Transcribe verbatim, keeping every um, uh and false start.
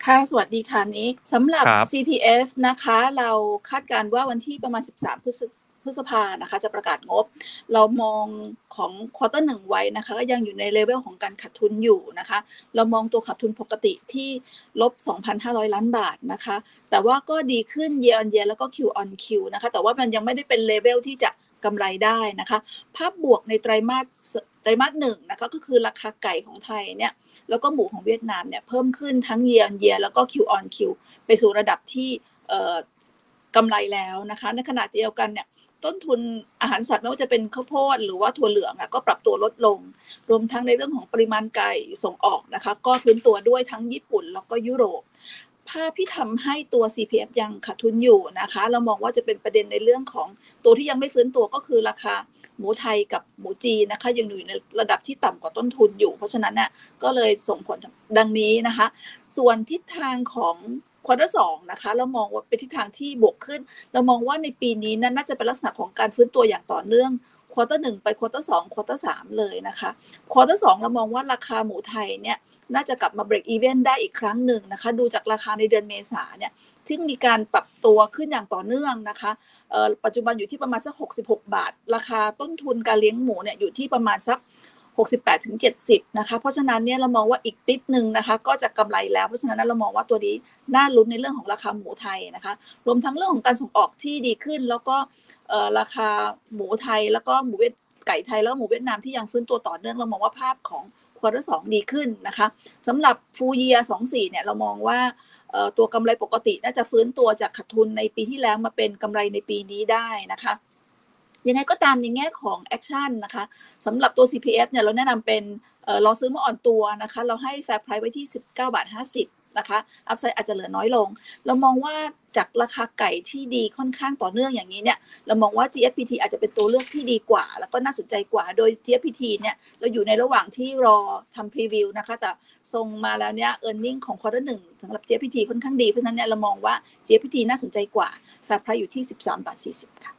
ค่ะสวัสดีค่ะนี้สำหรับครับซี พี เอฟ นะคะเราคาดการณ์ว่าวันที่ประมาณสิบสามพฤศพฤษภานะคะจะประกาศงบเรามองของ ควอเตอร์ หนึ่งไว้นะคะก็ยังอยู่ใน level ของการขาดทุนอยู่นะคะเรามองตัวขาดทุนปกติที่ ลบสองพันห้าร้อย ล้านบาทนะคะแต่ว่าก็ดีขึ้น year on year แล้วก็ Q on Q นะคะแต่ว่ามันยังไม่ได้เป็น level ที่จะกำไรได้นะคะภาพบวกในไตรมาสไตรมาสหนึ่งนะคะก็คือราคาไก่ของไทยเนี่ยแล้วก็หมูของเวียดนามเนี่ยเพิ่มขึ้นทั้ง year on year แล้วก็ Q on Q ไปสู่ระดับที่เอ่อกำไรแล้วนะคะในขณะเดียวกันเนี่ยต้นทุนอาหารสัตว์ไม่ว่าจะเป็นข้าวโพดหรือว่าถั่วเหลืองก็ปรับตัวลดลงรวมทั้งในเรื่องของปริมาณไก่ส่งออกนะคะก็ฟื้นตัวด้วยทั้งญี่ปุ่นแล้วก็ยุโรปภาพที่ทำให้ตัว ซี พี เอฟ ยังขาดทุนอยู่นะคะเรามองว่าจะเป็นประเด็นในเรื่องของตัวที่ยังไม่ฟื้นตัวก็คือราคาหมูไทยกับหมูจีนนะคะยังอยู่ในระดับที่ต่ำกว่าต้นทุนอยู่เพราะฉะนั้นน่ะก็เลยส่งผลดังนี้นะคะส่วนทิศทางของ ควอเตอร์ สองนะคะเรามองว่าเป็นทิศทางที่บวกขึ้นเรามองว่าในปีนี้นั้นน่าจะเป็นลักษณะของการฟื้นตัวอย่างต่อเนื่อง ควอเตอร์ หนึ่งไป ควอเตอร์ สอง ควอเตอร์ สามเลยนะคะ ควอเตอร์ สองเรามองว่าราคาหมูไทยเนี่ยน่าจะกลับมา break even ได้อีกครั้งหนึ่งนะคะดูจากราคาในเดือนเมษาเนี่ยซึ่งมีการปรับตัวขึ้นอย่างต่อเนื่องนะคะเอ่อปัจจุบันอยู่ที่ประมาณสักหกสิบหกบาทราคาต้นทุนการเลี้ยงหมูเนี่ยอยู่ที่ประมาณสักหกสิบแปดถึงเจ็ดสิบนะคะเพราะฉะนั้นเนี่ยเรามองว่าอีกติดนึงนะคะก็จะกำไรแล้วเพราะฉะนั้นเรามองว่าตัวนี้น่าลุ้นในเรื่องของราคาหมูไทยนะคะรวมทั้งเรื่องของการส่งออกที่ดีขึ้นแล้วก็เอ่อราคาหมูไทยแล้วก็หมูเวียดไก่ไทยแล้วหมูเวียดนามที่ยังฟื้นตัวต่อเนื่องเรามองว่าภาพของ ควอเตอร์ สองดีขึ้นนะคะสำหรับ full year สองพันยี่สิบสี่เนี่ยเรามองว่าเอ่อตัวกำไรปกติน่าจะฟื้นตัวจากขาดทุนในปีที่แล้วมาเป็นกำไรในปีนี้ได้นะคะยังไงก็ตามในแง่ของแอคชั่นนะคะสำหรับตัว ซี พี เอฟ เนี่ยเราแนะนำเป็นเอ่อรอซื้อเมื่ออ่อนตัวนะคะเราให้ fair price ไว้ที่ สิบเก้าบาทห้าสิบนะคะอัพไซด์อาจจะเหลือน้อยลงเรามองว่าจากราคาไก่ที่ดีค่อนข้างต่อเนื่องอย่างนี้เนี่ยเรามองว่า จี เอฟ พี ที อาจจะเป็นตัวเลือกที่ดีกว่าแล้วก็น่าสนใจกว่าโดย จี เอฟ พี ที เนี่ยเราอยู่ในระหว่างที่รอทำพรีวิวนะคะแต่ทรงมาแล้วเนี่ย earning ของ ควอเตอร์ หนึ่งสำหรับ จี เอฟ พี ที ค่อนข้างดีเพราะฉะนั้นเนี่ยเรามองว่า จี เอฟ พี ที น่าสนใจกว่า fair price อยู่ที่ สิบสามบาทสี่สิบค่ะ